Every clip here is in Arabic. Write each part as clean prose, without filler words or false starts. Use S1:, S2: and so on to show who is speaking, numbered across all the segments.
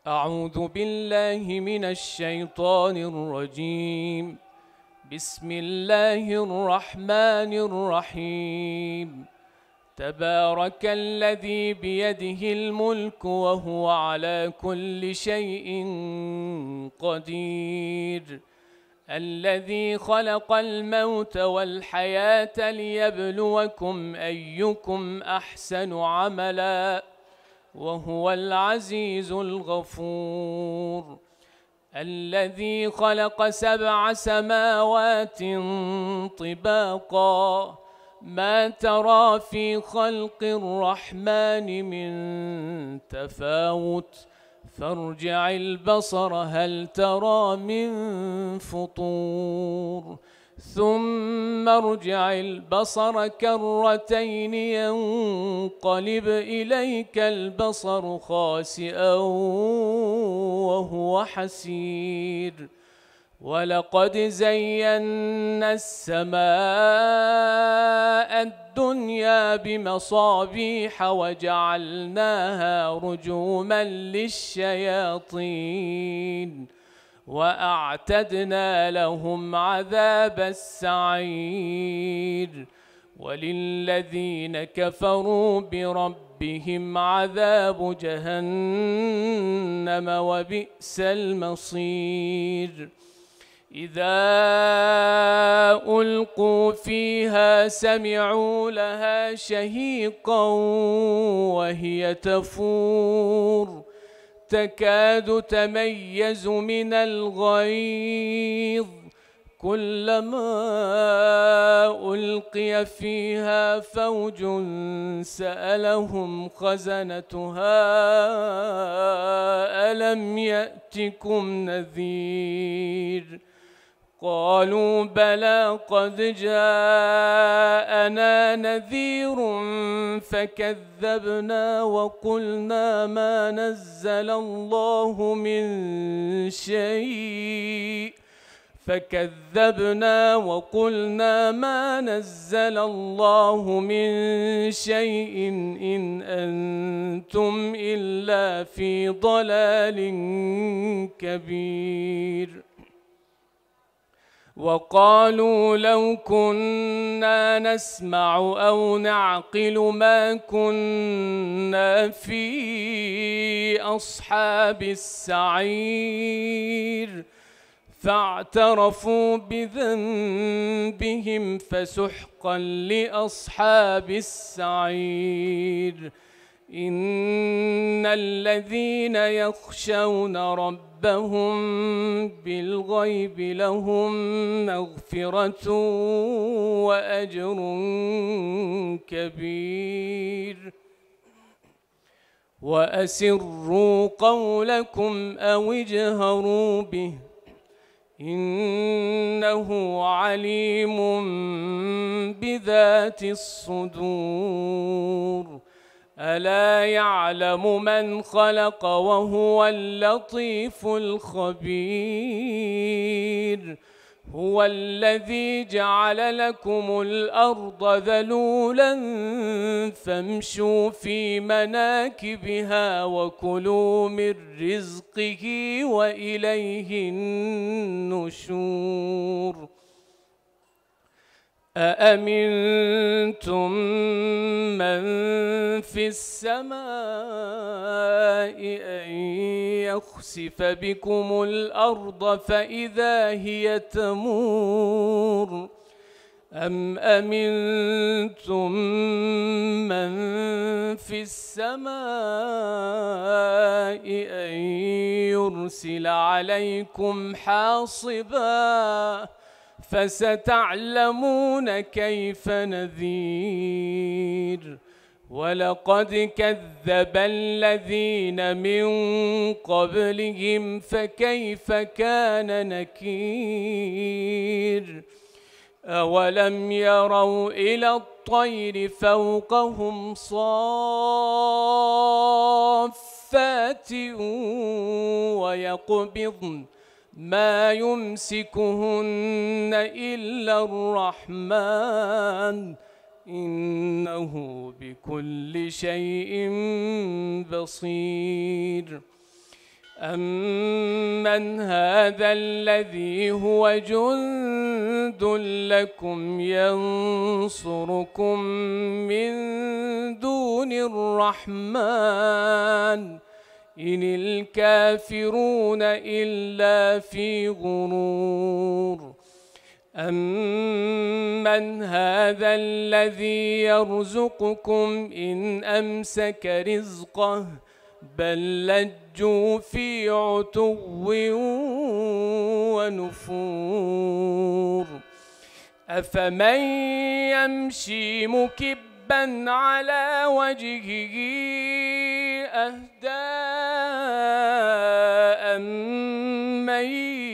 S1: أعوذ بالله من الشيطان الرجيم. بسم الله الرحمن الرحيم. تبارك الذي بيده الملك وهو على كل شيء قدير. الذي خلق الموت والحياة ليبلوكم أيكم أحسن عملا وهو العزيز الغفور. الذي خلق 7 سماوات طباقا ما ترى في خلق الرحمن من تفاوت فارجع البصر هل ترى من فطور ثم ارجع البصر كرتين ينقلب إليك البصر خاسئا وهو حسير. ولقد زينا السماء الدنيا بمصابيح وجعلناها رجوما للشياطين وأعتدنا لهم عذاب السعير. وللذين كفروا بربهم عذاب جهنم وبئس المصير. إذا ألقوا فيها سمعوا لها شهيقا وهي تفور تكاد تميز من الغيظ كلما ألقي فيها فوج سألهم خزنتها ألم يأتكم نذير قالوا بلى قد جاءنا نذير فكذبنا وقلنا ما نزل الله من شيء إن أنتم إلا في ضلال كبير. وقالوا لو كنا نسمع أو نعقل ما كنا في أصحاب السعير فاعترفوا بذنبهم فسحقا لأصحاب السعير. إن الذين يخشون ربهم بالغيب لهم مغفرة وأجر كبير. وأسروا قولكم أو اجهروا به إنه عليم بذات الصدور. ألا يعلم من خلق وهو اللطيف الخبير. هو الذي جعل لكم الأرض ذلولا فامشوا في مناكبها وكلوا من رزقه وإليه النشور. أأمنتم من في السماء أن يخسف بكم الأرض فإذا هي تمور أم أمنتم من في السماء أن يرسل عليكم حاصبا فستعلمون كيف نذير. ولقد كذب الذين من قبلهم فكيف كان نكير. أولم يروا إلى الطير فوقهم صافات ويقبضن ما يمسكهن إلا الرحمن إنه بكل شيء بصير. أمن هذا الذي هو جند لكم ينصركم من دون الرحمن إن الكافرون إلا في غرور أمن هذا الذي يرزقكم إن أمسك رزقه بل لجوا في عتو ونفور أفمن يمشي مكبا على وجهه أهدى أمن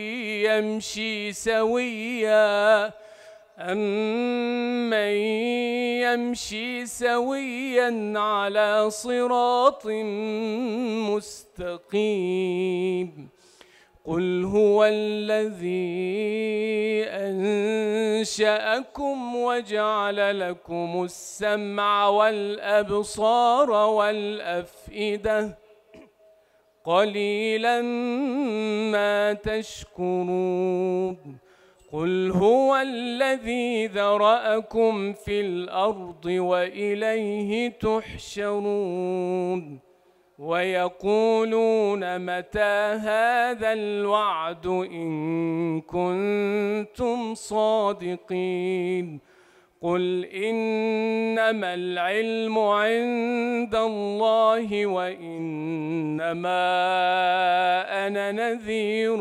S1: يمشي سويا على صراط مستقيم قل هو الذي أنشأكم وجعل لكم السمع والأبصار والأفئدة قليلا ما تشكرون قل هو الذي ذرأكم في الأرض وإليه تحشرون ويقولون متى هذا الوعد إن كنتم صادقين قل إنما العلم عند الله وإنما أنا نذير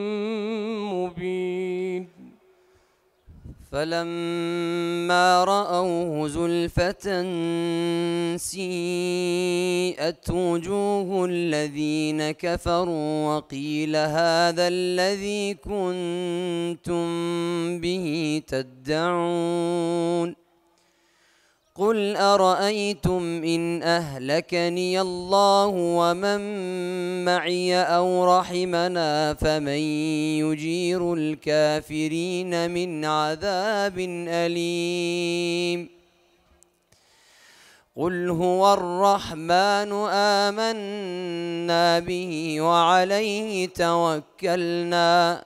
S1: مبين
S2: فلما رأوه زلفة سيئت وجوه الذين كفروا وقيل هذا الذي كنتم به تدعون قل أرأيتم إن أهلكني الله ومن معي أو رحمنا فمن يجير الكافرين من عذاب أليم قل هو الرحمن آمنا به وعليه توكلنا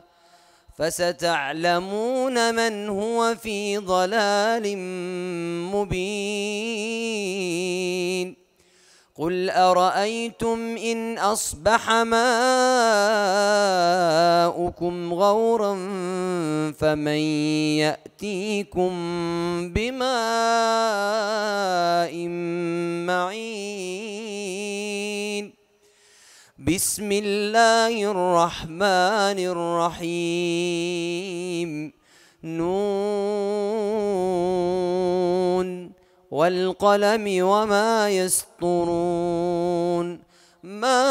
S2: فستعلمون من هو في ضلال مبين قل أرأيتم إن أصبح ماؤكم غورا فمن يأتيكم بماء معين بسم الله الرحمن الرحيم نون والقلم وما يسطرون ما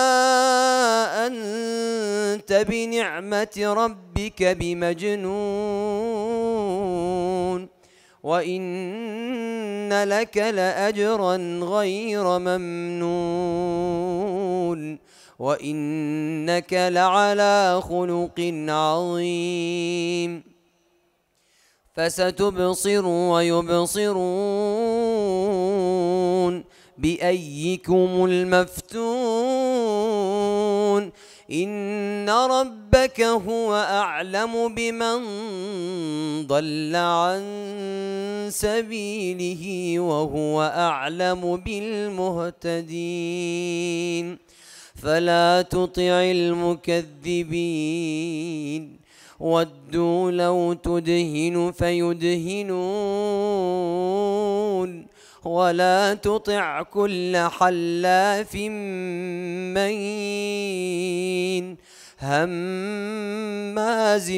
S2: أنت بنعمة ربك بمجنون وإن لك لأجرا غير ممنون وإنك لعلى خلق عظيم فستبصر ويبصرون بأيكم المفتون إن ربك هو أعلم بمن ضل عن سبيله وهو أعلم بالمهتدين فلا تطع المكذبين ودوا لو تدهن فيدهنون ولا تطع كل حلاف مهين هماز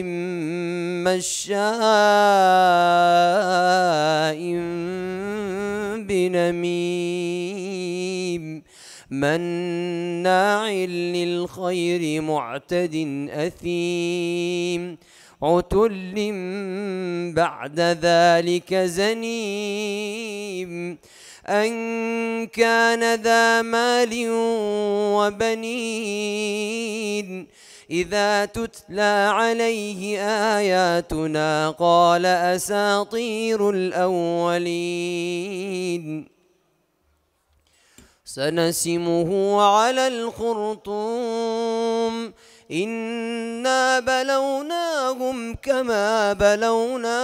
S2: مشاء بنميم مناع للخير معتد أثيم عتل بعد ذلك زنيم أن كان ذا مال وبنين إذا تتلى عليه آياتنا قال أساطير الأولين سنسمه على الخرطوم إنا بلوناهم كما بلونا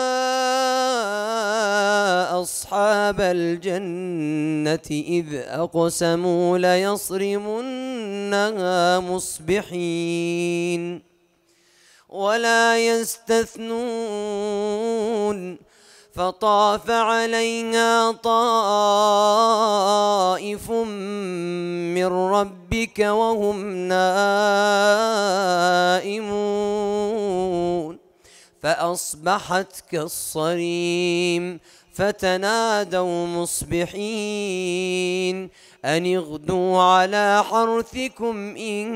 S2: أصحاب الجنة إذ أقسموا ليصرمنها مصبحين ولا يستثنون فطاف عليها طائف من ربك وهم نائمون فأصبحت كالصريم فتنادوا مصبحين أن اغدوا على حرثكم إن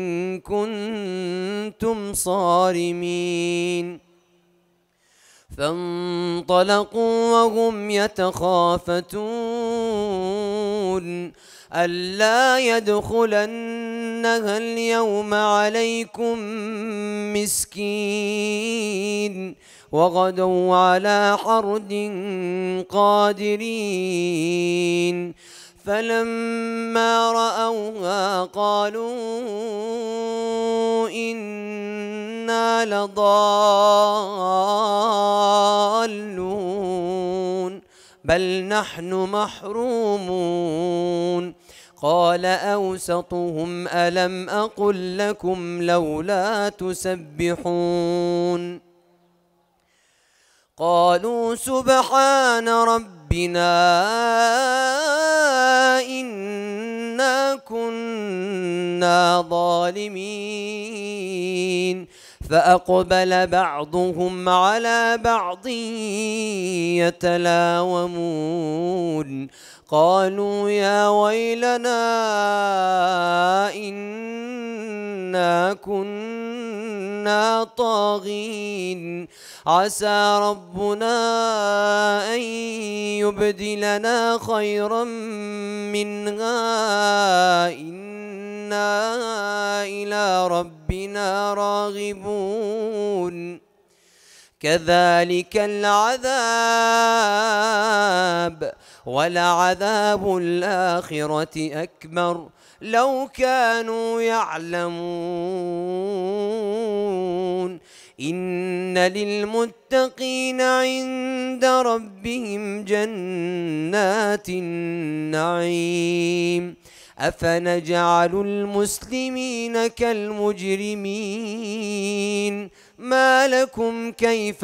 S2: كنتم صارمين فانطلقوا وهم يتخافتون ألا يدخلنها اليوم عليكم مسكين وغدوا على حرد قادرين فلما رأوها قالوا إنا لضالون بل نحن محرومون قال أوسطهم ألم أقل لكم لولا تسبحون قالوا سبحان ربنا إنا كنا ظالمين فأقبل بعضهم على بعض يتلاومون قالوا يا ويلنا إنا كنا طاغين عسى ربنا أن يبدلنا خيرا منها إنا إلى ربنا راغبون كذلك العذاب ولعذاب الآخرة أكبر لو كانوا يعلمون إن للمتقين عند ربهم جنات النعيم أفنجعل المسلمين كالمجرمين ما لكم كيف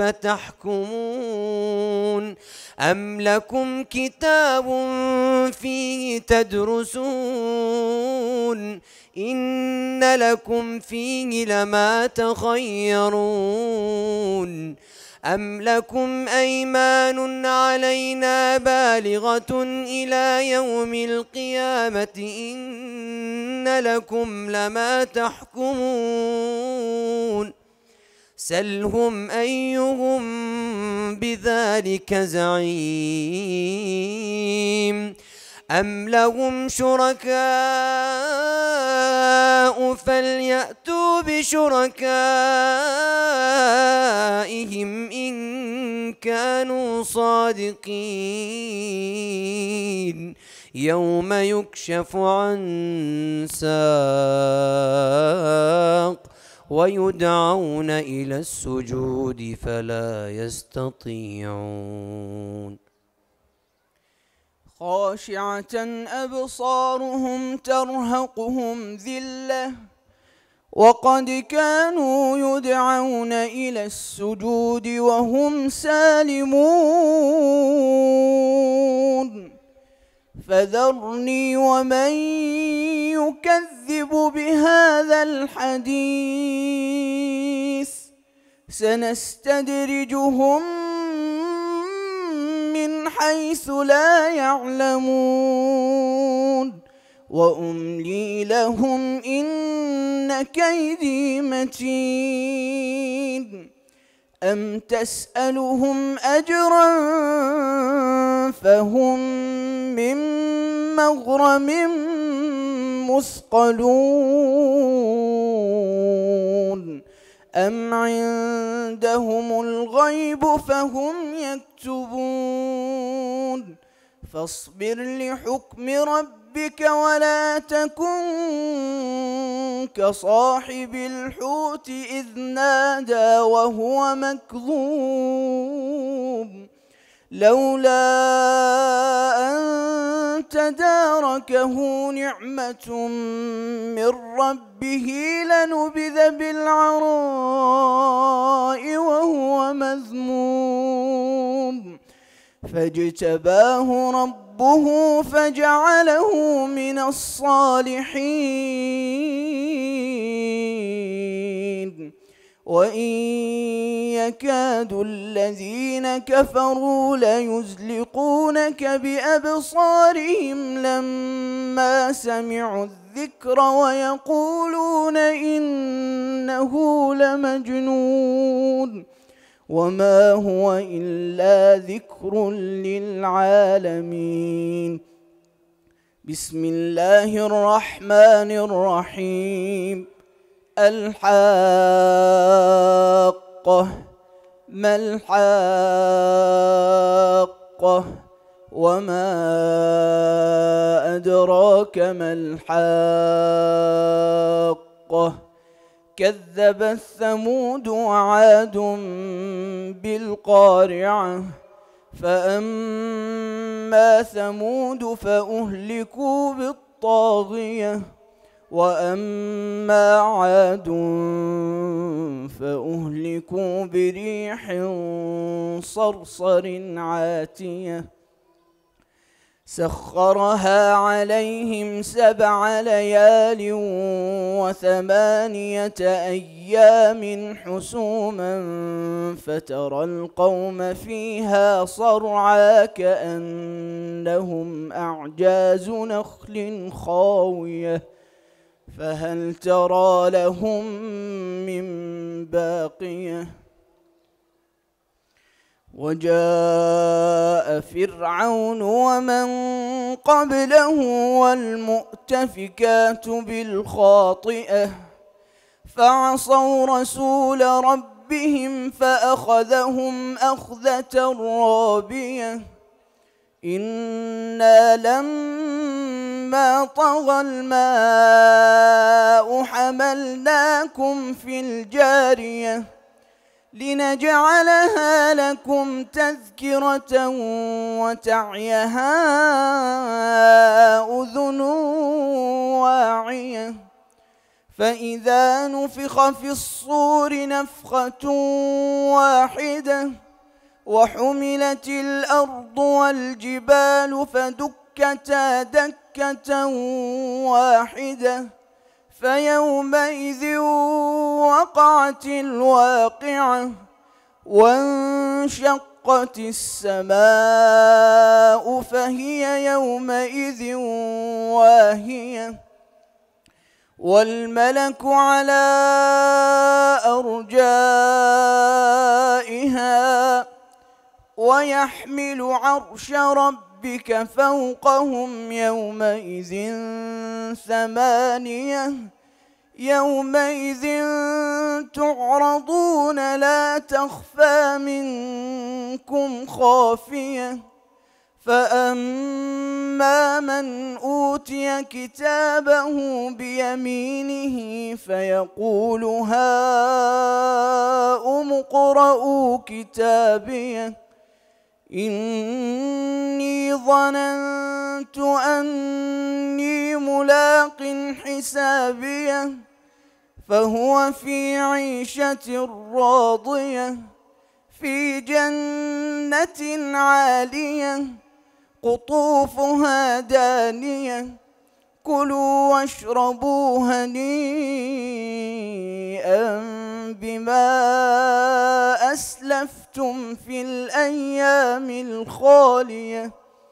S2: تحكمون أم لكم كتاب فيه تدرسون إن لكم فيه لما تخيرون أم لكم أيمان علينا بالغة إلى يوم القيامة إن لكم لما تحكمون سلهم أيهم بذلك زعيم أم لهم شركاء فليأتوا بشركائهم إن كانوا صادقين يوم يكشف عن ساق ويدعون إلى السجود فلا يستطيعون
S3: خاشعة أبصارهم ترهقهم ذلة وقد كانوا يدعون إلى السجود وهم سالمون فذرني ومن يكذب بهذا الحديث سنستدرجهم من حيث لا يعلمون وأملي لهم إن كيدي متين أم تسألهم أجرا فهم من مغرم مثقلون أم عندهم الغيب فهم يكتبون فاصبر لحكم ربك ربك ولا تكن كصاحب الحوت إذ نادى وهو مكظوم لولا أن تداركه نعمة من ربه لنبذ بالعراء وهو مذموم فاجتباه ربه فجعله من الصالحين وإن يكاد الذين كفروا ليزلقونك بأبصارهم لما سمعوا الذكر ويقولون إنه لمجنون وما هو إلا ذكر للعالمين. بسم الله الرحمن الرحيم. الحاقة ما الحاقة وما أدراك ما الحاقة كذبت ثمود وعاد بالقارعة فأما ثمود فأهلكوا بالطاغية وأما عاد فأهلكوا بريح صرصر عاتية سخرها عليهم 7 ليال و8 أيام حسوما فترى القوم فيها صرعى كأنهم أعجاز نخل خاوية فهل ترى لهم من باقية وجاء فرعون ومن قبله والمؤتفكات بالخاطئة فعصوا رسول ربهم فأخذهم أخذة رابية إنا لما طغى الماء حملناكم في الجارية لنجعلها لكم تذكرة وتعيها أذن واعية فإذا نفخ في الصور نفخة واحدة وحملت الأرض والجبال فدكتا دكة واحدة فيومئذ وقعت الواقعة وانشقت السماء فهي يومئذ واهية والملك على أرجائها ويحمل عرش ربك فوقهم يومئذ 8 يومئذ تعرضون لا تخفى منكم خافية فأما من أوتي كتابه بيمينه فيقول هاؤم اقرءوا كتابيه إني ظننت أني ملاق حسابيه فهو في عيشة راضية في جنة عالية قطوفها دانية كلوا واشربوا هنيئا بما أسلفتم في الأيام الخالية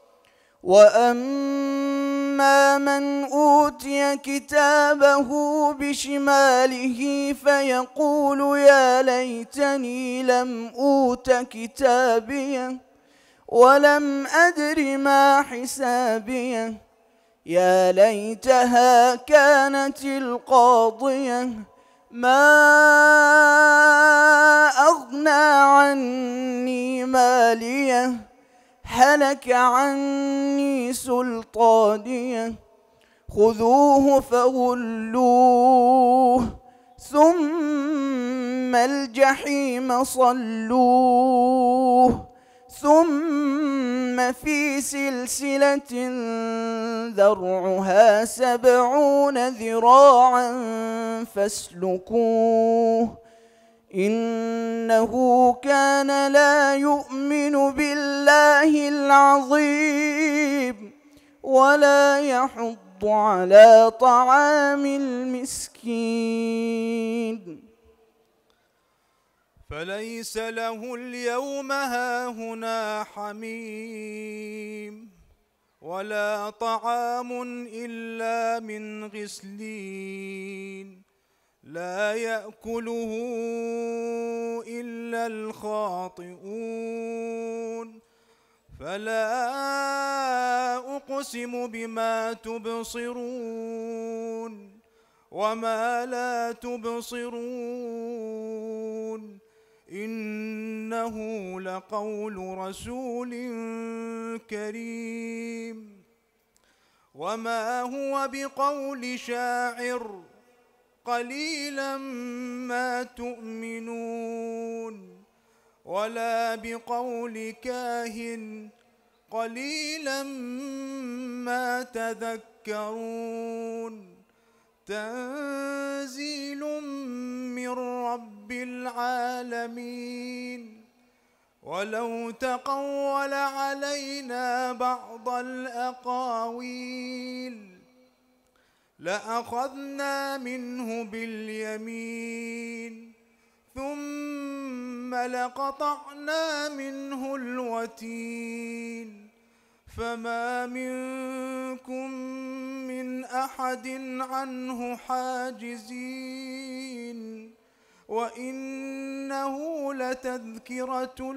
S3: وأما من أوتي كتابه بشماله فيقول يا ليتني لم أوت كتابيه ولم أدر ما حسابيه يا ليتها كانت القاضية ما أغنى عني ماليه هلك عني سلطانيه خذوه فغلوه ثم الجحيم صلوه ثم في سلسلة ذرعها 70 ذراعا فاسلكوه إنه كان لا يؤمن بالله العظيم ولا يحض على طعام المسكين
S4: فليس له اليوم هاهنا حميم ولا طعام إلا من غسلين لا يأكله إلا الخاطئون فلا أقسم بما تبصرون وما لا تبصرون إنه لقول رسول كريم وما هو بقول شاعر قليلا ما تؤمنون ولا بقول كاهن قليلا ما تذكرون تنزيل من رب العالمين ولو تقول علينا بعض الأقاويل لأخذنا منه باليمين ثم لقطعنا منه الوتين فما منكم من أحد عنه حاجزين وإنه لتذكرة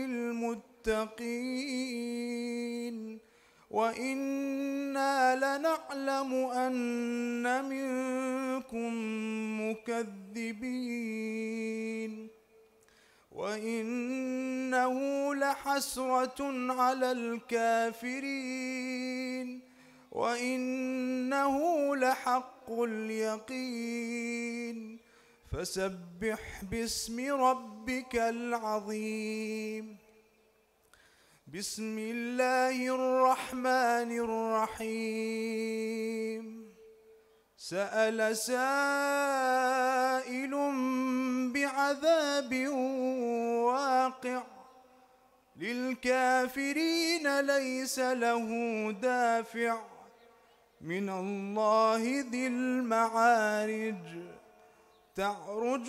S4: للمتقين وإنا لنعلم أن منكم مكذبين وإنه لحسرة على الكافرين وإنه لحق اليقين فسبح باسم ربك العظيم بسم الله الرحمن الرحيم سأل سائل بعذاب واقع للكافرين ليس له دافع من الله ذي المعارج تعرج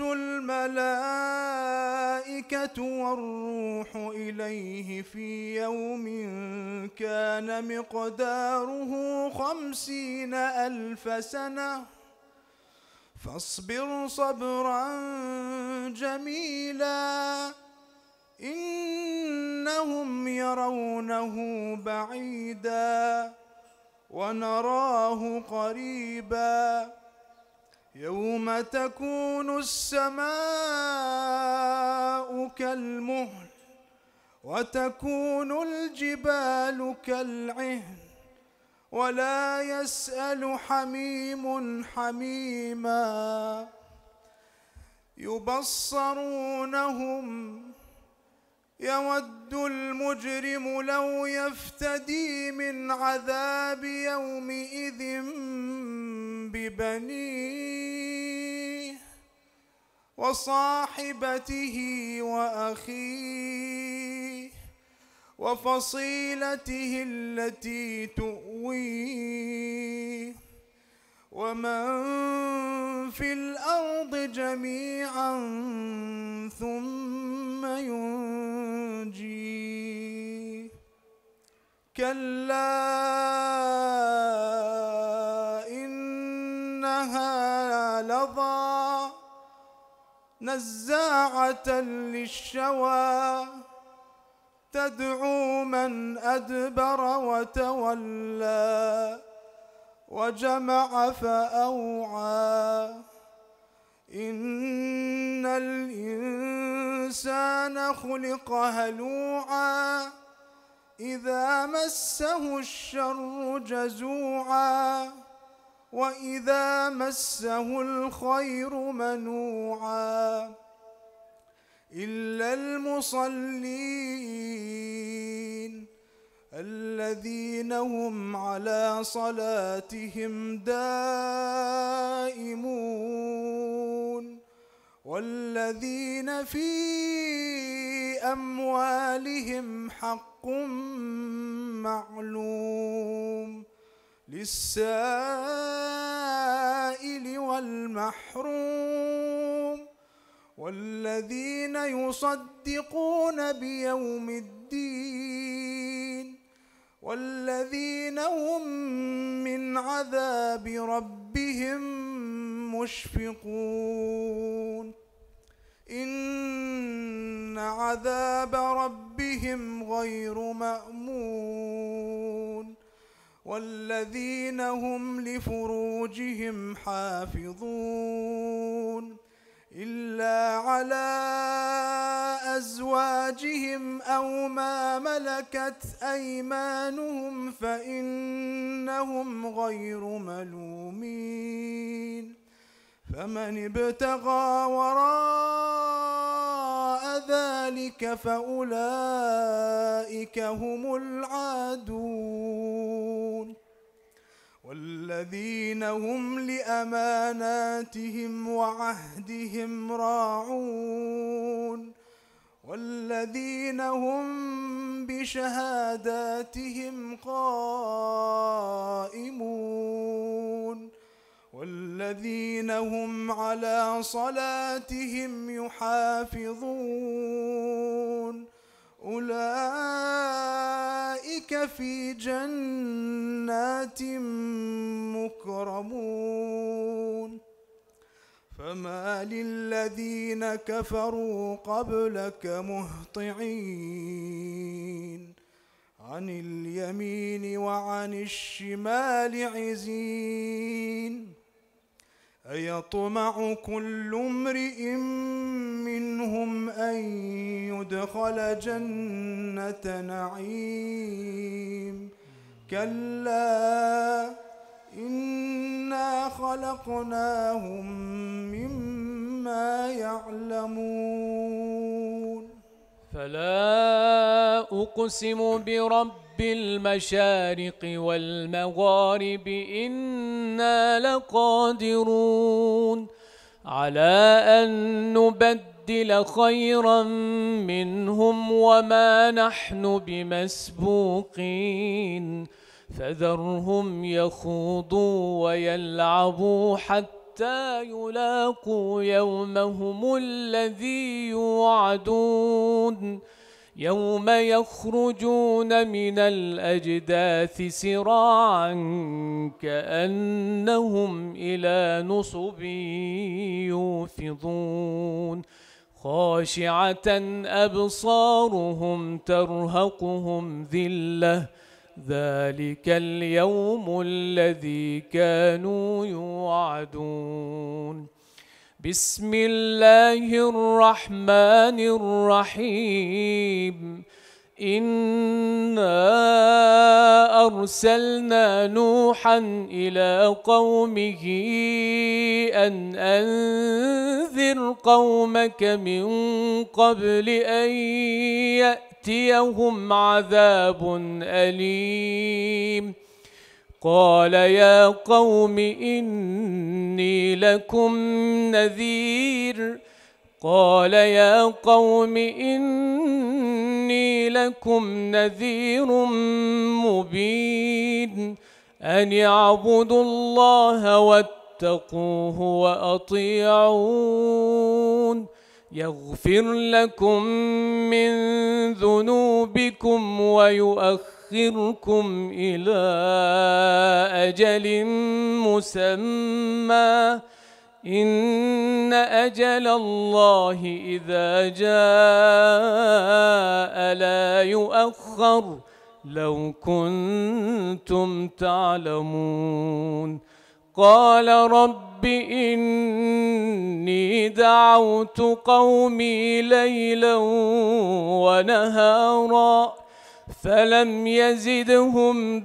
S4: الملائكة والروح إليه في يوم كان مقداره 50,000 سنة فاصبر صبرا جميلا إنهم يرونه بعيدا ونراه قريبا يوم تكون السماء كالمهل وتكون الجبال كالعهن ولا يسأل حميم حميما يبصرونهم يود المجرم لو يفتدي من عذاب يومئذ ببنيه وصاحبته وأخيه وفصيلته التي تؤويه ومن في الأرض جميعا ثم ينجيه كلا إنها لظى نزاعة للشوى تدعو من أدبر وتولى وجمع فأوعى إن الإنسان خلق هلوعا إذا مسه الشر جزوعا وإذا مسه الخير منوعا إلا المصلين الذين هم على صلاتهم دائمون والذين في أموالهم حق معلوم للسائل والمحروم والذين يصدقون بيوم الدين والذين هم من عذاب ربهم مشفقون إن عذاب ربهم غير مأمون والذين هم لفروجهم حافظون إلا على أزواجهم أو ما ملكت أيمانهم فإنهم غير ملومين فمن ابتغى وراء ذلك فأولئك هم العادون والذين هم لأماناتهم وعهدهم راعون والذين هم بشهاداتهم قائمون والذين هم على صلاتهم يحافظون أولئك في جنات مكرمون فما للذين كفروا قبلك مهطعين عن اليمين وعن الشمال عزين أيطمع كل امرئ منهم أن يدخل جنة نعيم كلا إنا خلقناهم مما يعلمون
S1: فلا أقسم برب المشارق والمغارب إنا لقادرون على أن نبدل خيرا منهم وما نحن بمسبوقين فذرهم يخوضوا ويلعبوا حتى يلاقوا يومهم الذي يوعدون يوم يخرجون من الأجداث سراعا كأنهم إلى نصب يوفضون خاشعة أبصارهم ترهقهم ذلة ذلك اليوم الذي كانوا يوعدون بسم الله الرحمن الرحيم إنا أرسلنا نوحا إلى قومه أن أنذر قومك من قبل أن يأتيهم عذاب أليم قال يا قوم إني لكم نذير مبين أن اعبدوا الله واتقوه وأطيعون يغفر لكم من ذنوبكم ويؤخركم إلى أجل مسمى إن أجل الله إذا جاء لا يؤخر لو كنتم تعلمون قال رب إني دعوت قومي ليلا ونهارا فلم يزدهم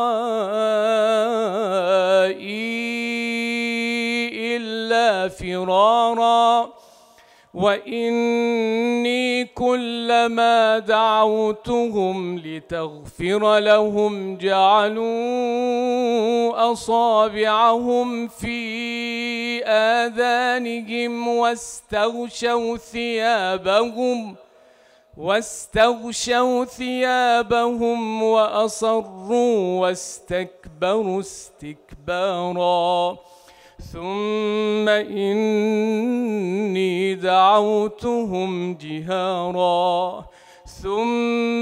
S1: دعائي إلا فرارا وإني كلما دعوتهم لتغفر لهم جعلوا أصابعهم في آذانهم واستغشوا ثيابهم وأصروا واستكبروا استكبارا ثم إني دعوتهم جهارا ثم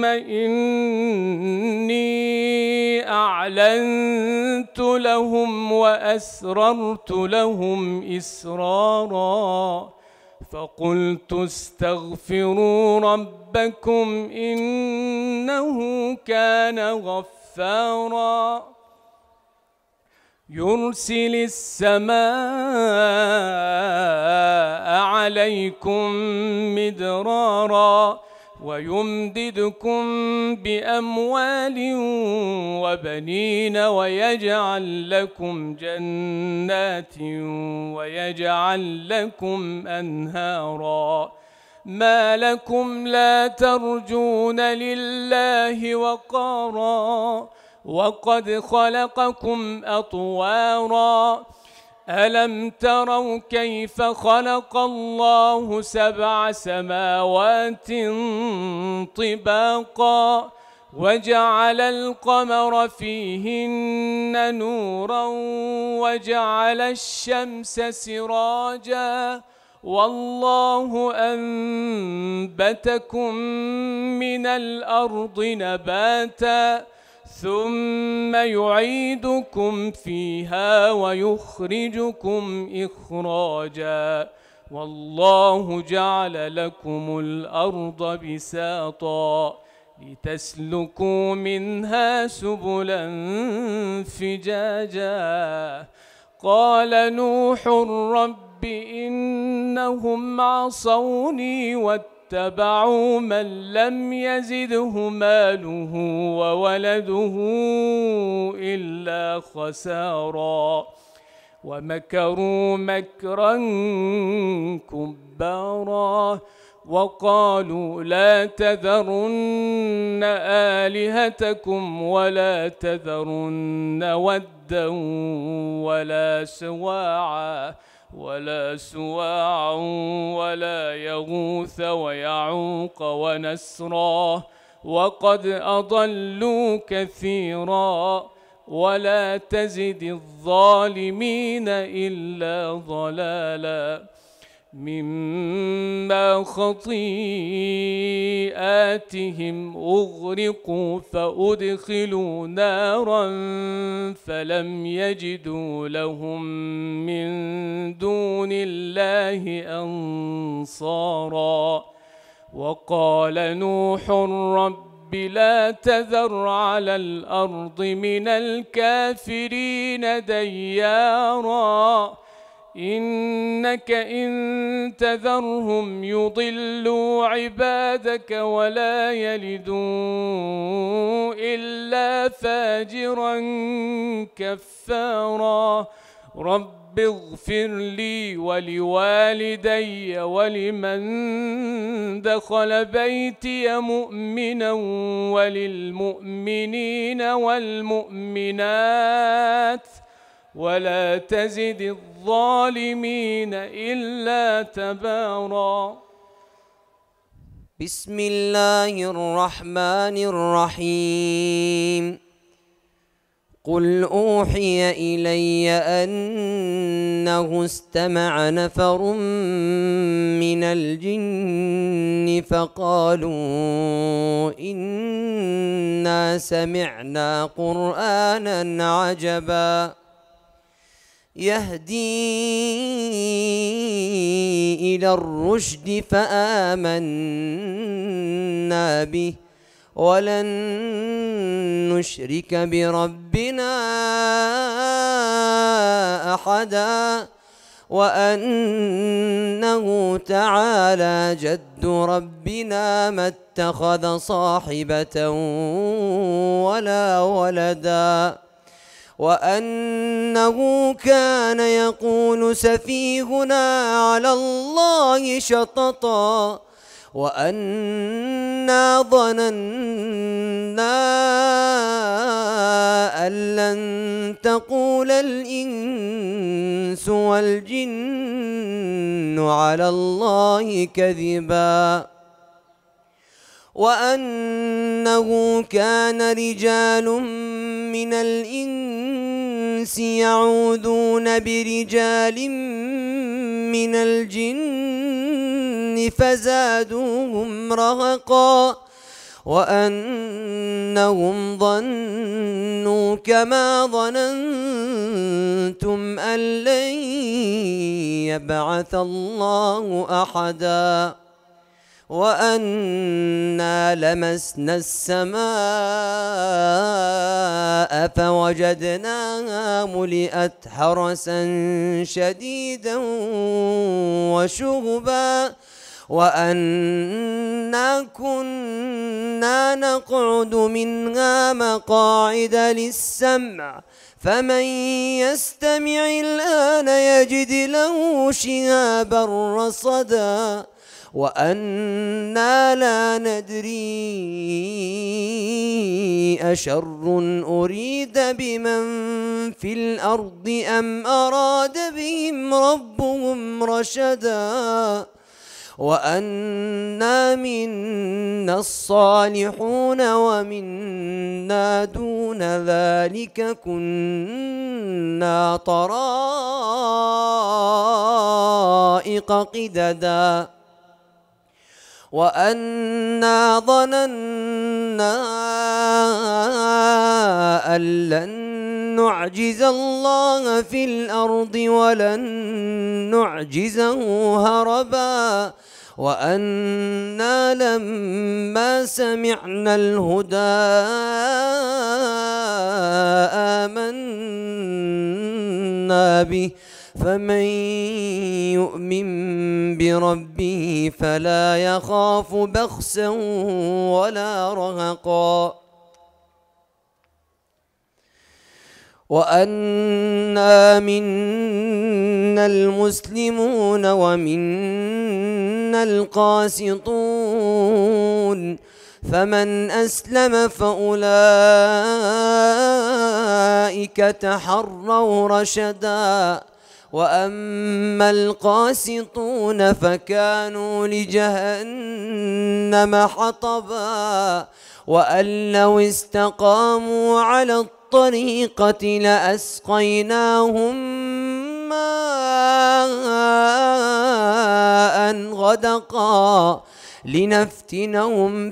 S1: إني أعلنت لهم وأسررت لهم إسرارا فقلت استغفروا ربكم إنه كان غفارا يرسل السماء عليكم مدرارا ويمددكم بأموال وبنين ويجعل لكم جنات ويجعل لكم أنهارا ما لكم لا ترجون لله وقارا وقد خلقكم أطوارا ألم تروا كيف خلق الله 7 سماوات طباقا وجعل القمر فيهن نورا وجعل الشمس سراجا والله أنبتكم من الأرض نباتا ثم يعيدكم فيها ويخرجكم إخراجا والله جعل لكم الأرض بساطا لتسلكوا منها سبلا فجاجا قال نوح رب إنهم عصوني واتبعوا من لم يزده ماله وولده إلا خسارا ومكروا مكرا كبارا وقالوا لا تذرن آلهتكم ولا تذرن ودا ولا سواعا ولا يغوث ويعوق ونسرا وقد أضلوا كثيرا ولا تزد الظالمين إلا ضلالا مما خطيئاتهم أغرقوا فأدخلوا نارا فلم يجدوا لهم من دون الله أنصارا وقال نوح رب لا تذر على الأرض من الكافرين ديارا إنك إن تذرهم يضلوا عبادك ولا يلدوا إلا فاجرا كفارا رب اغفر لي ولوالدي ولمن دخل بيتي مؤمنا وللمؤمنين والمؤمنات ولا تزد الظالمين إلا تبارا
S2: بسم الله الرحمن الرحيم قل أوحي إلي أنه استمع نفر من الجن فقالوا إنا سمعنا قرآنا عجبا يهدي إلى الرشد فآمنا به ولن نشرك بربنا أحدا وأنه إنه تعالى جد ربنا ما اتخذ صاحبة ولا ولدا وأنه كان يقول سفيهنا على الله شططا وأنا ظننا أن لن تقول الإنس والجن على الله كذبا وأنه كان رجال من الإنس يعوذون برجال من الجن فزادوهم رهقا وأنهم ظنوا كما ظننتم أن لن يبعث الله أحدا وأنا لمسنا السماء فوجدناها ملئت حرسا شديدا وشهبا وأنا كنا نقعد منها مقاعد للسمع فمن يستمع الآن يجد له شهابا رصدا وأنا لا ندري أشر أريد بمن في الأرض أم أراد بهم ربهم رشدا وأنا منا الصالحون ومنا دون ذلك كنا طرائق قددا وأنا ظننا أن لن نعجز الله في الأرض ولن نعجزه هربا وأنا لما سمعنا الهدى آمنا به فمن يؤمن بربه فلا يخاف بخسا ولا رهقا وأنا منا المسلمون ومنا القاسطون فمن أسلم فأولئك تحروا رشدا وأما القاسطون فكانوا لجهنم حطبا وأن لو استقاموا على الطريقة لأسقيناهم ماء غدقا لنفتنهم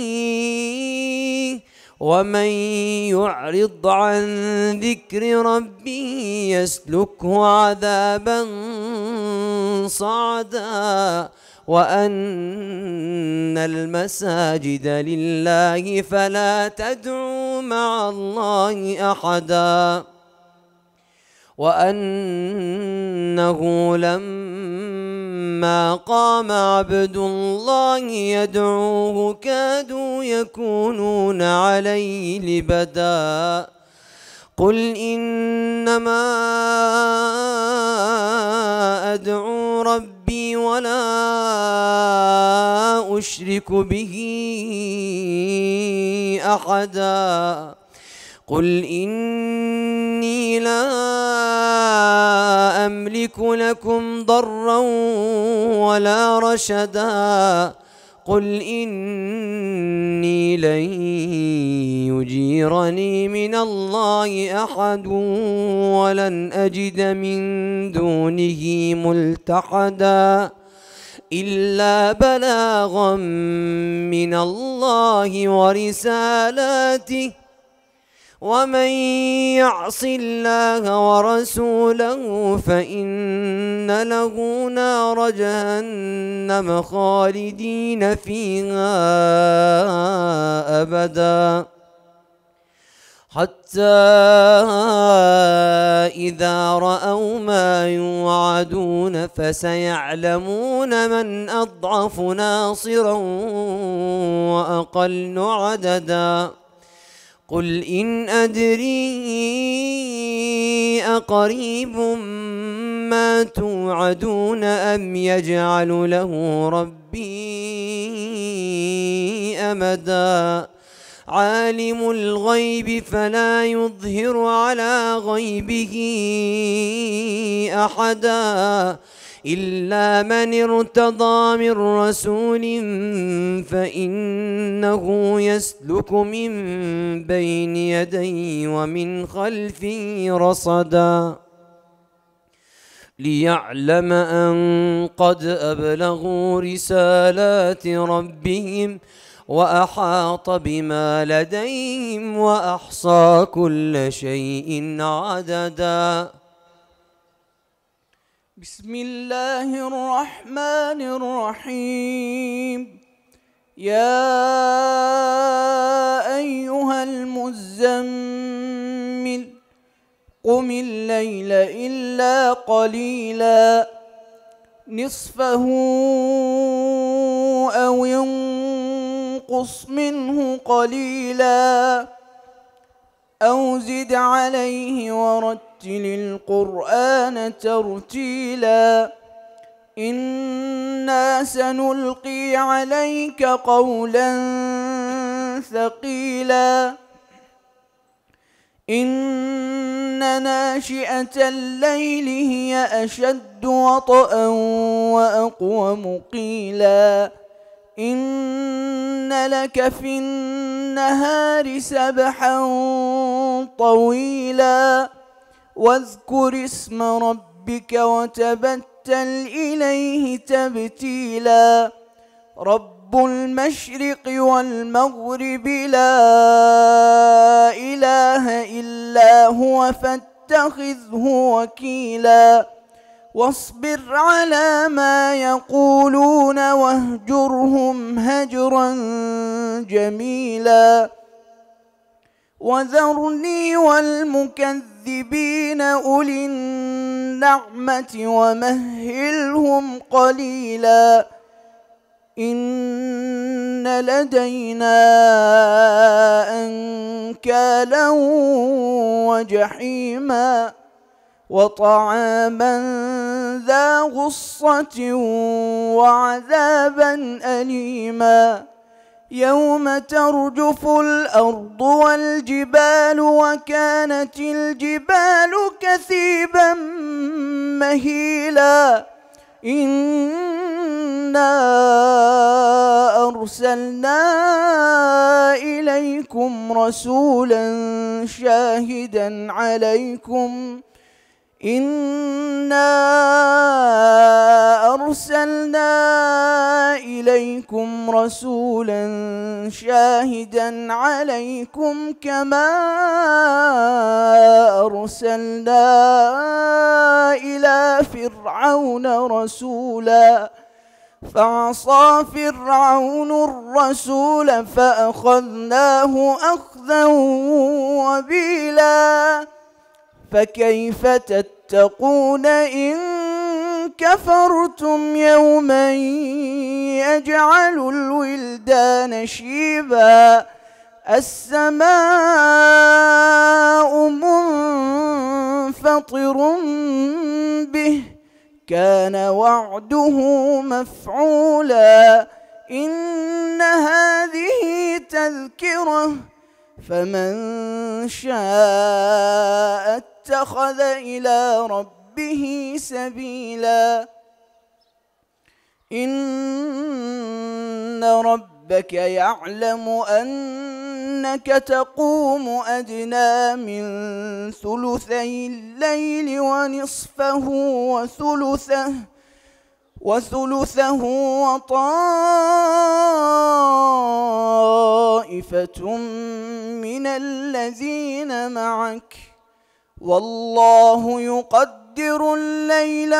S2: فيه ومن يعرض عن ذكر ربه يسلكه عذابا صعدا وأن المساجد لله فلا تدعوا مع الله أحدا وأنه لما قام عبد الله يدعوه كادوا يكونون عليه لبدا قل إنما أدعو ربي ولا أشرك به أحدا قل إني لا أملك لكم ضرا ولا رشدا قل إني لن يجيرني من الله أحد ولن أجد من دونه ملتحدا إلا بلاغا من الله ورسالاته ومن يعص الله ورسوله فإن له نار جهنم خالدين فيها أبدا حتى إذا رأوا ما يوعدون فسيعلمون من أضعف ناصرا وأقل عددا قل إن أدري أقريب ما توعدون أم يجعل له ربي أمدا عالم الغيب فلا يظهر على غيبه أحدا إلا من ارتضى من رسول فإنه يسلك من بين يديه ومن خلفه رصدا ليعلم أن قد أبلغوا رسالات ربهم وأحاط بما لديهم وأحصى كل شيء عددا.
S3: بسم الله الرحمن الرحيم. يا أيها المزمل قم الليل إلا قليلا نصفه أو انقص منه قليلا أو زد عليه ورتل القرآن ترتيلا إنا سنلقي عليك قولا ثقيلا إن ناشئة الليل هي أشد وطئا وأقوم قيلا إن لك في النهار سبحا طويلا واذكر اسم ربك وتبتل إليه تبتيلا رب المشرق والمغرب لا إله إلا هو فاتخذه وكيلا واصبر على ما يقولون واهجرهم هجرا جميلا وذرني والمكذبين أولي النعمة ومهلهم قليلا إن لدينا أنكالا وجحيما وطعاما ذا غصة وعذابا أليما يوم ترجف الأرض والجبال وكانت الجبال كثيبا مهيلا إنا أرسلنا إليكم رسولا شاهدا عليكم إنا أرسلنا إليكم رسولا شاهدا عليكم كما أرسلنا إلى فرعون رسولا فعصى فرعون الرسول فأخذناه أخذا وبيلا فكيف تتقون إن كفرتم يوما يجعل الولدان شيبا السماء منفطر به كان وعده مفعولا إن هذه تذكرة فمن شاء اتخذ إلى ربه سبيلا إن ربك يعلم أنك تقوم أدنى من ثلثي الليل ونصفه وثلثه وطائفة من الذين معك والله يقدر الليل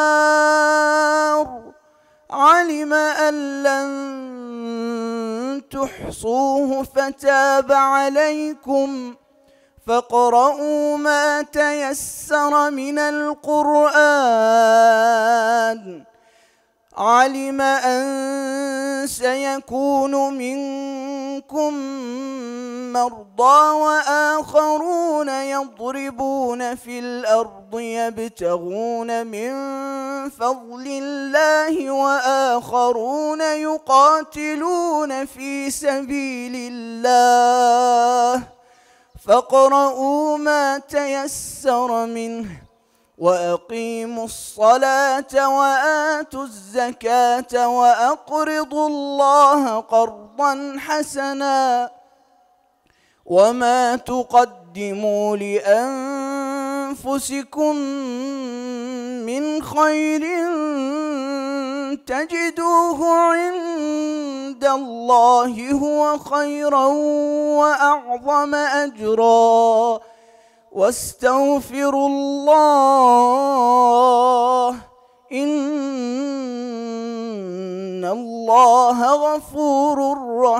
S3: والنهار علم أن لن تحصوه فتاب عليكم فاقرؤوا ما تيسر من القرآن. علم أن سيكون منكم مرضى وآخرون يضربون في الأرض يبتغون من فضل الله وآخرون يقاتلون في سبيل الله فاقرؤوا ما تيسر منه وأقيموا الصلاة وآتوا الزكاة وأقرضوا الله قرضا حسنا وما تقدموا لأنفسكم من خير تجدوه عند الله هو خيرا وأعظم أجرا واستغفروا الله إن الله غفور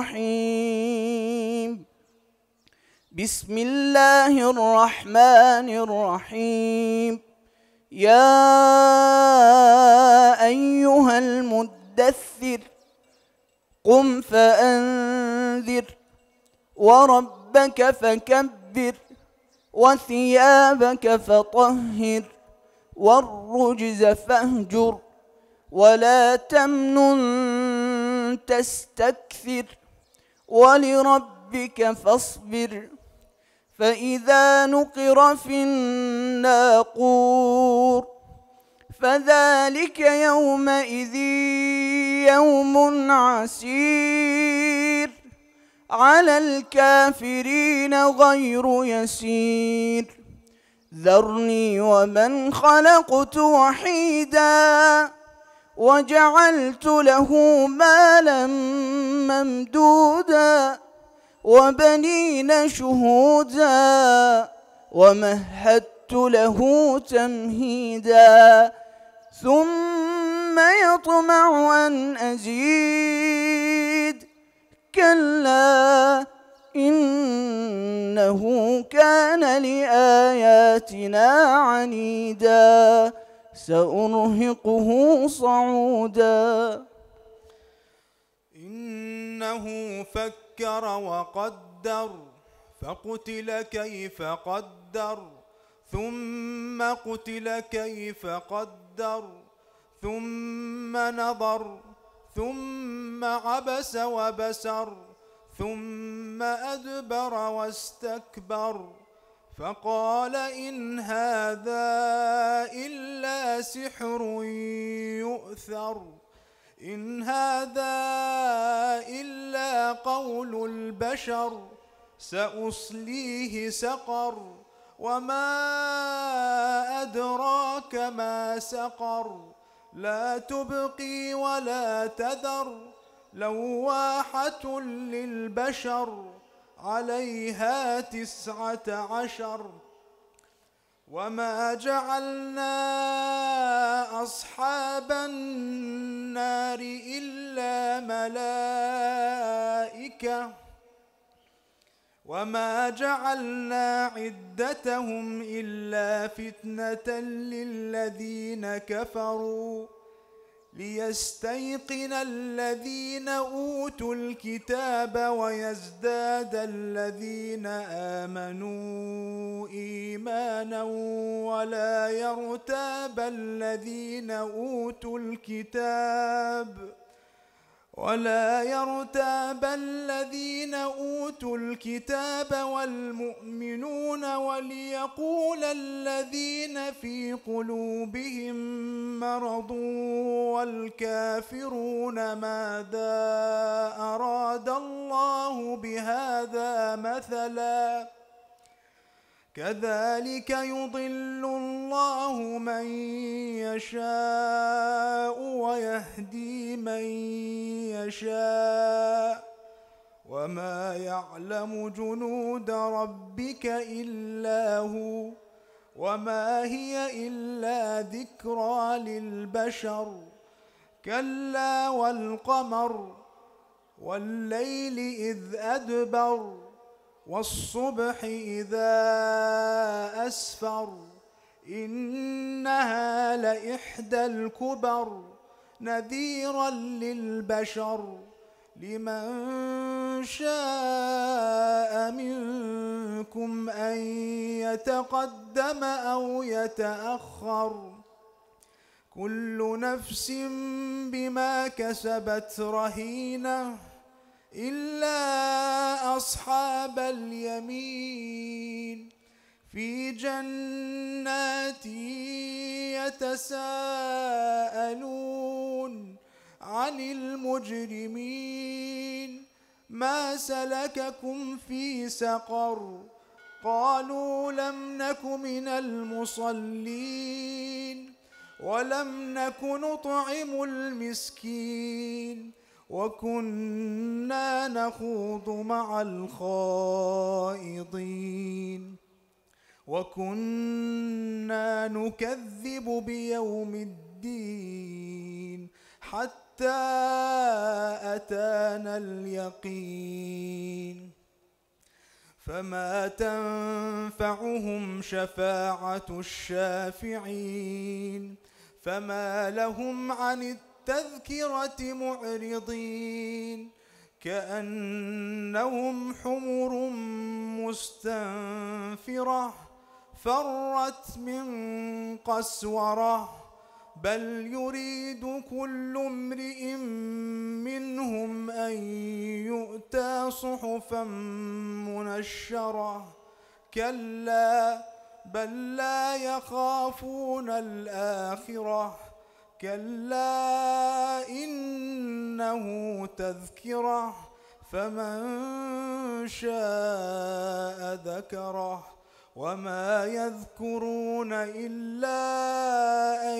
S3: رحيم. بسم الله الرحمن الرحيم. يا أيها المدثر قم فأنذر وربك فكبر وثيابك فطهر والرجز فاهجر ولا تمنن تستكثر ولربك فاصبر. فإذا نقر في الناقور فذلك يومئذ يوم عسير على الكافرين غير يسير. ذرني ومن خلقت وحيدا وجعلت له مالا ممدودا وبنين شهودا ومهدت له تمهيدا ثم يطمع أن أزيد كلا إنه كان لآياتنا عنيدا سأرهقه صعودا.
S4: إنه فكر وقدر فقتل كيف قدر ثم قتل كيف قدر ثم نظر ثم عبس وبسر ثم أدبر واستكبر فقال إن هذا إلا سحر يؤثر إن هذا إلا قول البشر سأصليه سقر وما أدراك ما سقر لا تبقي ولا تذر لواحة للبشر عليها 19 وما جعلنا أصحاب النار إلا ملائكة وما جعلنا عدتهم إلا فتنة للذين كفروا ليستيقن الذين أوتوا الكتاب ويزداد الذين آمنوا إيمانا ولا يرتاب الذين أوتوا الكتاب والمؤمنون وليقول الذين في قلوبهم مرض والكافرون ماذا أراد الله بهذا مثلا كذلك يضل الله من يشاء ويهدي من يشاء وما يعلم جنود ربك إلا هو وما هي إلا ذكرى للبشر كلا والقمر والليل إذ أدبر والصبح إذا أسفر إنها لإحدى الكبر نذيرا للبشر لمن شاء منكم أن يتقدم أو يتأخر كل نفس بما كسبت رهينة إلا أصحاب اليمين في جنات يتساءلون عن المجرمين ما سلككم في سقر قالوا لم نك من المصلين ولم نك نطعم المسكين وكنا نخوض مع الخائضين وكنا نكذب بيوم الدين حتى أتانا اليقين فما تنفعهم شفاعة الشافعين فما لهم عن التذكرة معرضين كأنهم حمر مستنفرة فرت من قسورة بل يريد كل امرئ منهم أن يؤتى صحفا منشرة كلا بل لا يخافون الآخرة كلا إنه تذكرة فمن شاء ذكره وما يذكرون إلا أن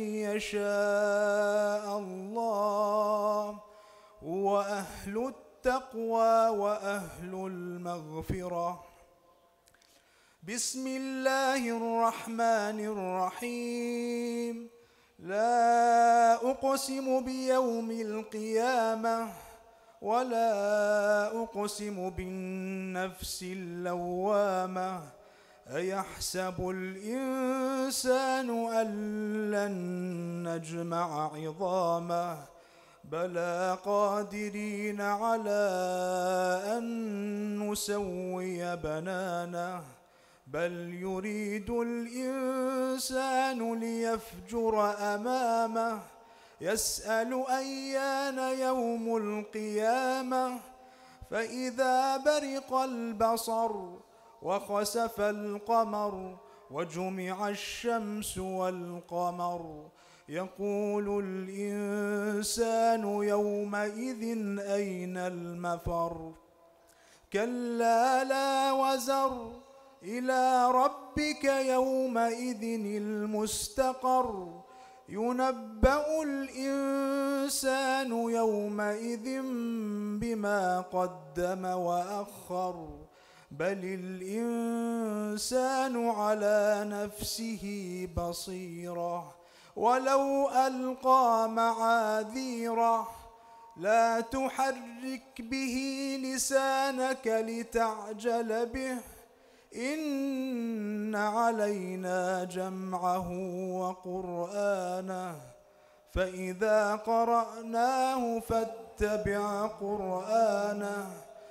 S4: يشاء الله هو أهل التقوى وأهل المغفرة بسم الله الرحمن الرحيم لا أقسم بيوم القيامة ولا أقسم بالنفس اللوامة أيحسب الإنسان أن لن نجمع عظامه بلى قادرين على أن نسوي بنانه بل يريد الإنسان ليفجر أمامه يسأل أيان يوم القيامة فإذا برق البصر وخسف القمر وجمع الشمس والقمر يقول الإنسان يومئذ أين المفر كلا لا وزر إلى ربك يومئذ المستقر ينبأ الإنسان يومئذ بما قدم وأخر بل الإنسان على نفسه بصيرة ولو ألقى معاذيره لا تحرك به لسانك لتعجل به إن علينا جمعه وقرآنه فإذا قرأناه فاتبع قرآنه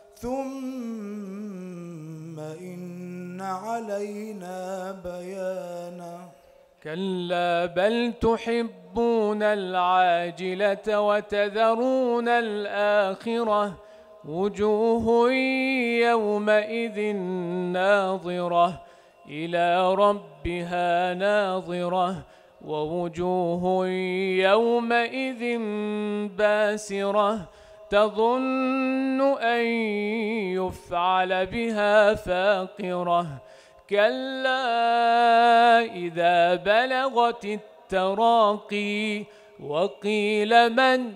S4: ثم إن علينا بيانه
S1: كلا بل تحبون العاجلة وتذرون الآخرة وجوه يومئذ ناظرة إلى ربها ناظرة ووجوه يومئذ باسرة تظن أن يفعل بها فاقرة كلا إذا بلغت التراقي وقيل من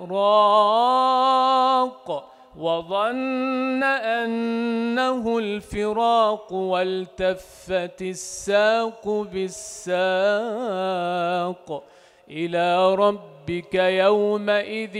S1: راق وظن أنه الفراق والتفت الساق بالساق إلى ربك يومئذ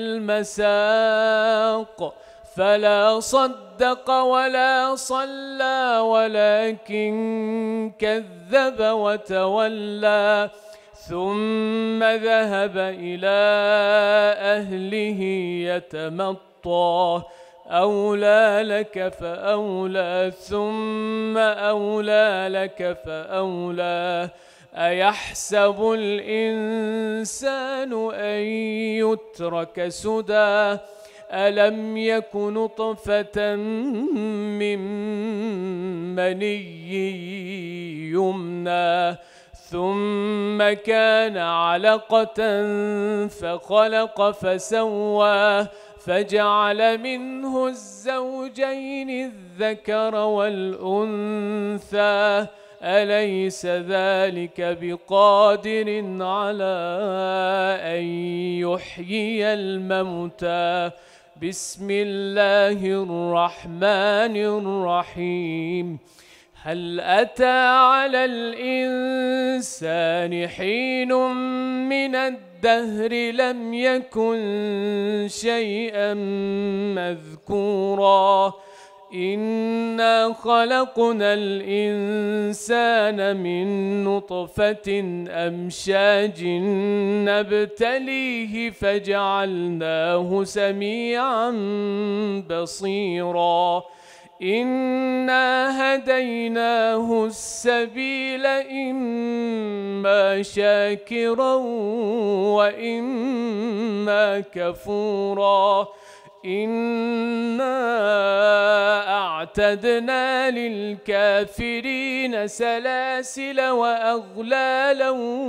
S1: المساق فلا صدق ولا صلى ولكن كذب وتولى ثم ذهب إلى أهله يتمطى أولى لك فأولى ثم أولى لك فأولى أيحسب الإنسان أن يترك سدى ألم يك نطفة من مني يمنى ثم كان علقة فخلق فسوى فجعل منه الزوجين الذكر والأنثى أليس ذلك بقادر على أن يحيي الموتى بسم الله الرحمن الرحيم هل أتى على الإنسان حين من الدهر لم يكن شيئا مذكورا إنا خلقنا الإنسان من نطفة أمشاج نبتليه فجعلناه سميعا بصيرا إنا هديناه السبيل إما شاكرا وإما كفورا إنا أعتدنا للكافرين سلاسل وأغلالا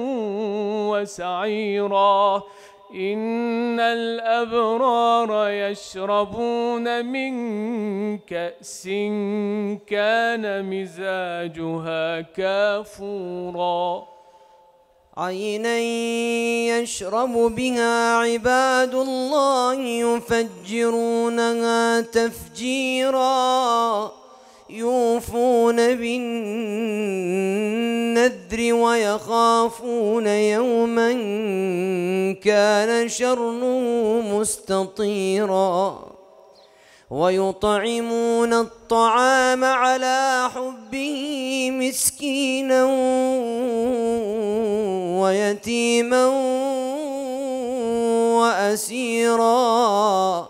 S1: وسعيرا إن الأبرار يشربون من كأس كان مزاجها كافورا
S2: عينا يشرب بها عباد الله يفجرونها تفجيرا يوفون بالنذر ويخافون يوما كان شرنه مستطيرا ويطعمون الطعام على حبه مسكينا ويتيما وأسيرا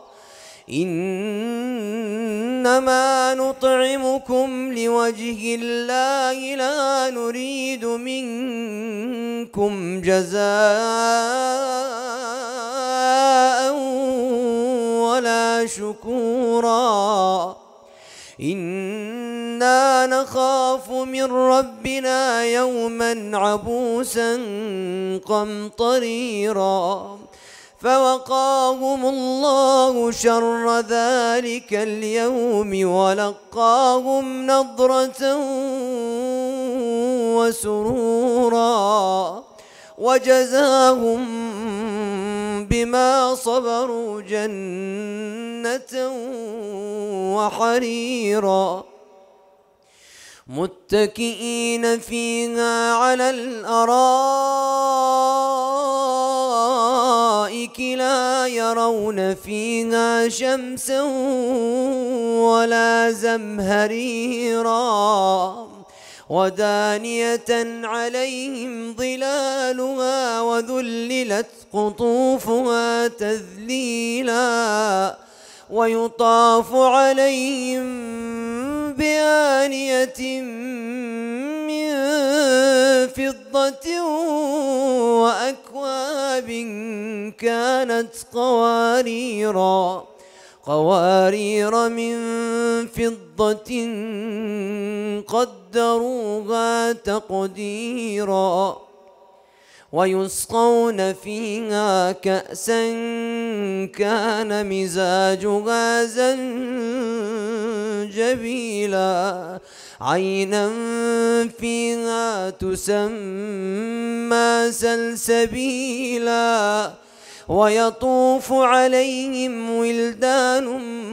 S2: إنما نطعمكم لوجه الله لا نريد منكم جزاء ولا شكورا إنا نخاف من ربنا يوما عبوسا قمطريرا فوقاهم الله شر ذلك اليوم ولقاهم نضرة وسرورا وجزاهم بما صبروا جنة وحريرا متكئين فيها على الأرائك لا يرون فيها شمسا ولا زمهريرا ودانية عليهم ظلالها وذللت قطوفها تذليلا ويطاف عليهم بآنية من فضة وأكواب كانت قوارير من فضة قدروها تقديرا ويسقون فيها كأسا كان مزاجها زنجبيلا عينا فيها تسمى سلسبيلا ويطوف عليهم ولدان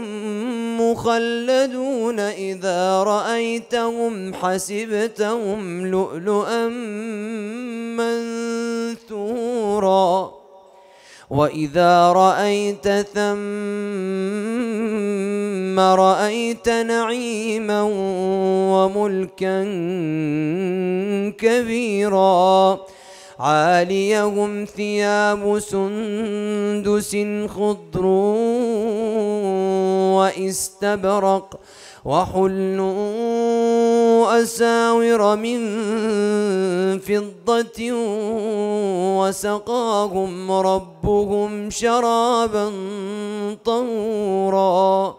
S2: مخلدون إذا رأيتهم حسبتهم لؤلؤا منثورا نفورا وإذا رأيت ثم رأيت نعيما وملكا كبيرا عاليهم ثياب سندس خضر واستبرق وحلوا أساور من فضة وسقاهم ربهم شرابا طهورا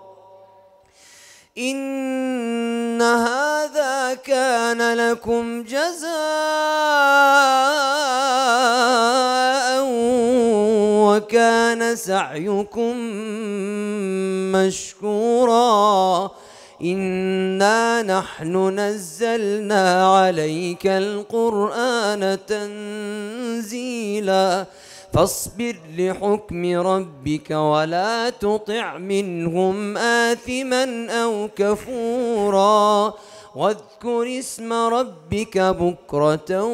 S2: إن هذا كان لكم جزاء وكان سعيكم مشكورا إنا نحن نزلنا عليك القرآن تنزيلا فاصبر لحكم ربك ولا تطع منهم آثما أو كفورا واذكر اسم ربك بكرة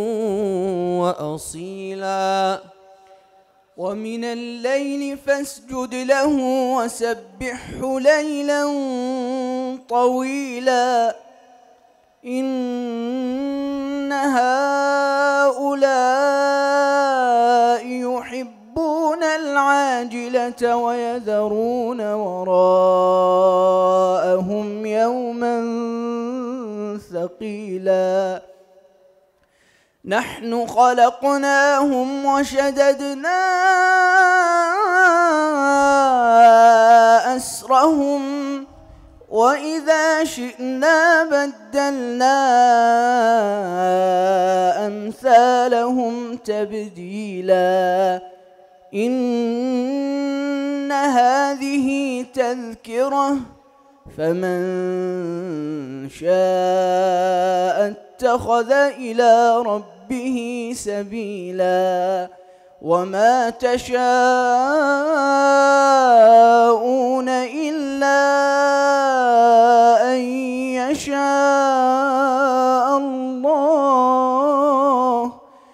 S2: وأصيلا
S3: ومن الليل فاسجد له وسبحه ليلا طويلا إن هؤلاء يحبون العاجلة ويذرون وراءهم يوما ثقيلا نحن خلقناهم وشددنا أسرهم وإذا شئنا بدلنا أمثالهم تبديلا إن هذه تذكرة فمن شاء اتخذ إلى ربه سبيلا وما تشاءون إلا أن يشاء الله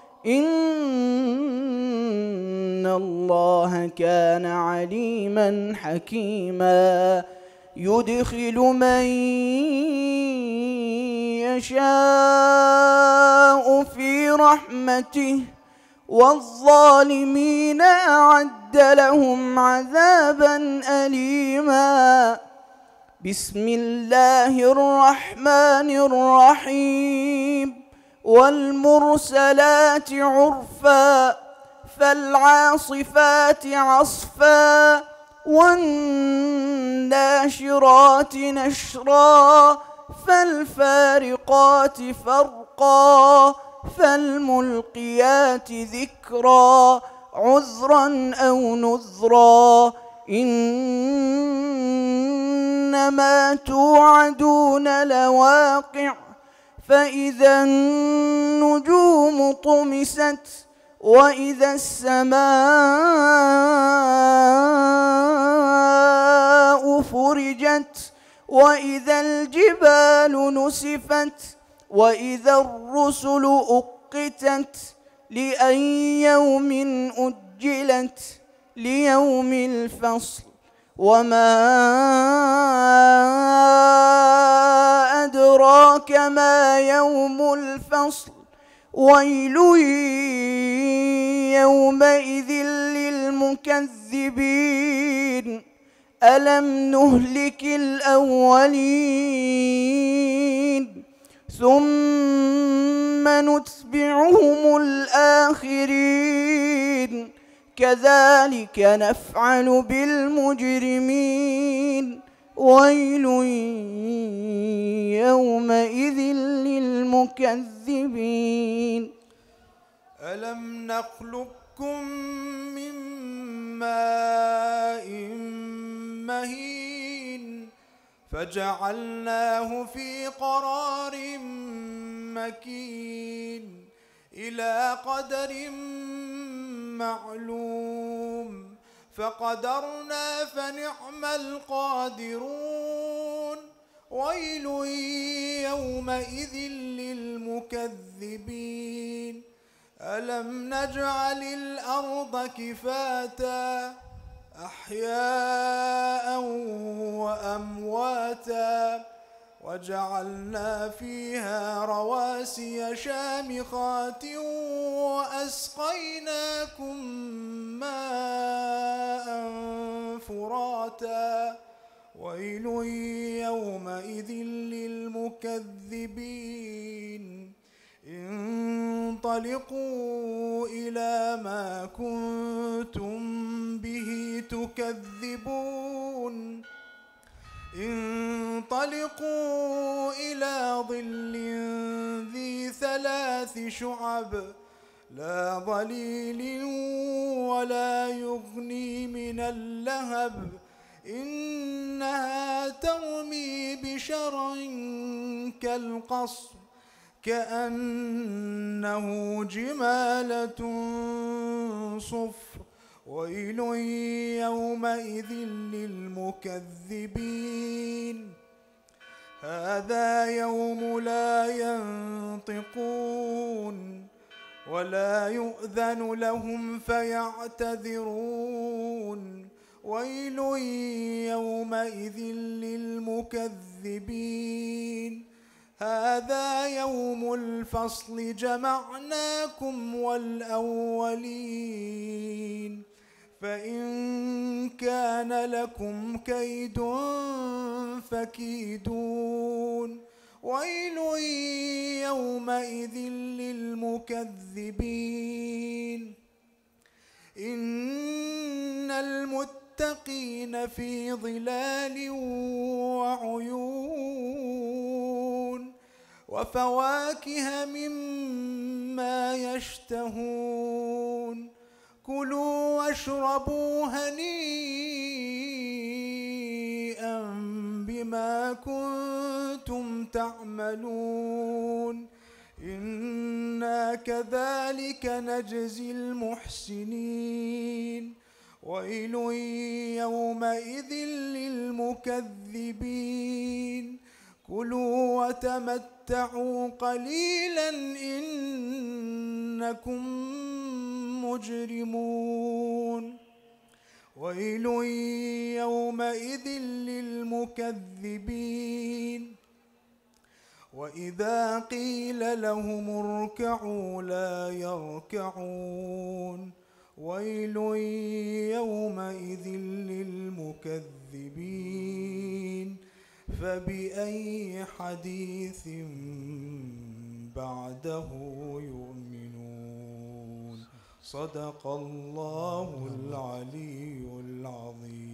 S3: إن الله كان عليما حكيما يدخل من يشاء في رحمته والظالمين أعد لهم عذابا أليما بسم الله الرحمن الرحيم والمرسلات عرفا فالعاصفات عصفا والناشرات نشرا فالفارقات فرقا فالملقيات ذكرا عذرا أو نذرا إنما توعدون لواقع فإذا النجوم طمست وإذا السماء فرجت وإذا الجبال نسفت وإذا الرسل أقتت لأي يوم أجلت ليوم الفصل وما أدراك ما يوم الفصل ويل يومئذ للمكذبين ألم نهلك الأولين ثم نتبعهم الآخرين كذلك نفعل بالمجرمين ويل يومئذ للمكذبين
S4: ألم نخلقكم من ماء مهين فجعلناه في قرار مكين إلى قدر معلوم فقدرنا فنعم القادرون ويل يومئذ للمكذبين ألم نجعل الأرض كفاتا أحياء وأمواتا وجعلنا فيها رواسي شامخات وأسقيناكم ماء فراتا ويل يومئذ للمكذبين انطلقوا إلى ما كنتم به تكذبون انطلقوا إلى ظل ذي 3 شعب لا ظليل ولا يغني من اللهب إنها ترمي بشرر كالقصر كأنه جمالة صفر ويل يومئذ للمكذبين هذا يوم لا ينطقون ولا يؤذن لهم فيعتذرون ويل يومئذ للمكذبين هذا يوم الفصل جمعناكم والأولين فإن كان لكم كيد فكيدون ويل يومئذ للمكذبين إن المتقين في ظلال وعيون وفواكه مما يشتهون كلوا واشربوا هنيئا بما كنتم تعملون إنا كذلك نجزي المحسنين ويل يومئذ للمكذبين كلوا وتمتعوا قليلا إنكم مجرمون ويل يومئذ للمكذبين وإذا قيل لهم اركعوا لا يركعون ويل يومئذ للمكذبين فبأي حديث بعده يؤمنون صدق الله العلي العظيم.